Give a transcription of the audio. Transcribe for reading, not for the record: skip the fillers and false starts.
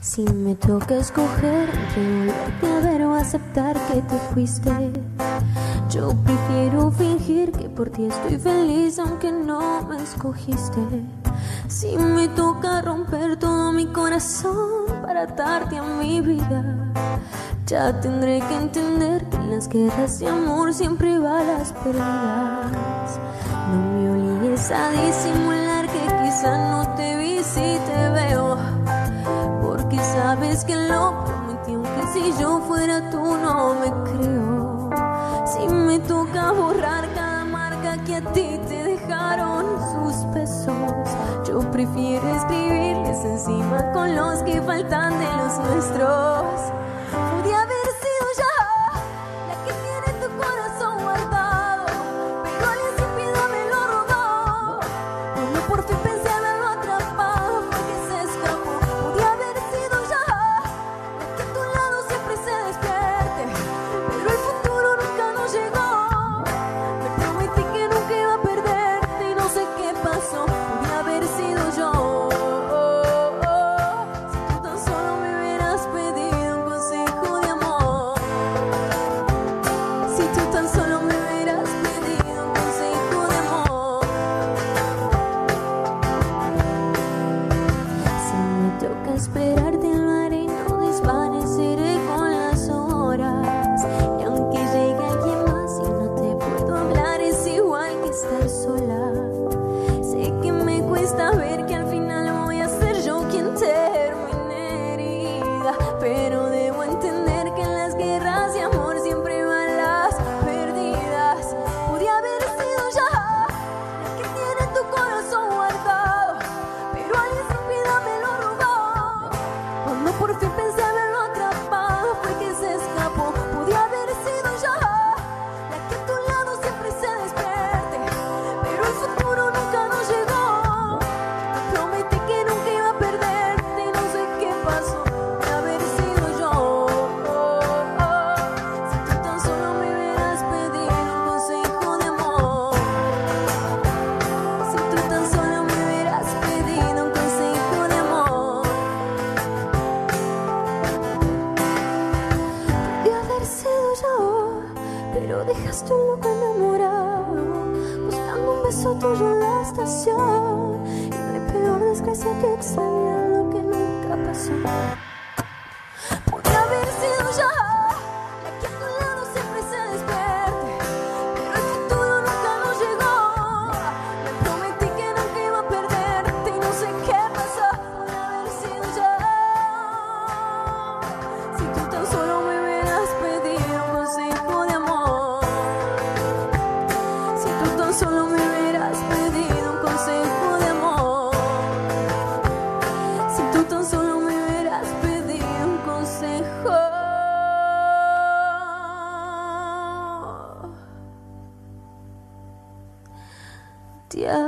Si me toca escoger entre volverte a ver o aceptar que te fuiste, yo prefiero fingir que por ti estoy feliz aunque no me escogiste. Si me toca romper todo mi corazón para atarte a mi vida, ya tendré que entender que en las guerras de amor siempre balas perdidas. No me obligues a disimular que quizá no te vi si te veo, porque sabes que lo prometí aunque si yo fuera tú no me creo. Si me toca borrar cada marca que a ti te dejaron sus besos, yo prefiero escribirles encima con los que faltan de los nuestros. Podía haber sido ya la que tiene tu corazón guardado, pero alguien sin piedad me lo robó. Cuando por fin pensé haberlo atrapado fue que se escapó. Podía haber sido ya la que a tu lado siempre se despierte, pero el futuro nunca nos llegó. Me prometí que nunca iba a perderte y no sé qué pasó. Podía haber sido yo. Si tú tan solo me hubieras pedido un consejo de amor, si tú tan solo me hubieras pedido un consejo de amor. Si me toca esperarte lo haré y no desvaneceré con las horas. Y aunque llegue alguien más y no te puedo hablar, es igual que estar sola. Sé que me cuesta ver que al final voy a ser yo quien termine herida, pero debo entender que en las guerras de amor siempre van las perdidas. Podía haber sido ya la que tiene tu corazón guardado, pero alguien sin piedad me lo robó. Cuando por fin pensé haberlo atrapado fue que se escapó. Podía haber sido ya la que a tu lado siempre se despierte, pero el futuro nunca nos llegó. Te prometí que nunca iba a perderte y no sé qué pasó. Podía haber sido yo. Si tú tan solo me hubieras pedido un consejo de amor, si tú tan solo me hubieras pedido un consejo de amor. Podía haber sido yo, pero dejaste un loco enamorado buscando un beso tuyo en la estación. Y no hay peor desgracia que extrañar lo que nunca pasó. Podía haber sido ya la que a tu lado siempre se despierte, pero el futuro nunca nos llegó. Me prometí que nunca iba a perderte y no sé qué pasó. Podía haber sido ya. Si tú tan solo me hubieras pedido un consejo de amor, si tú tan solo me hubieras pedido un consejo de amor, si tú tan solo me hubieras pedido un consejo. Te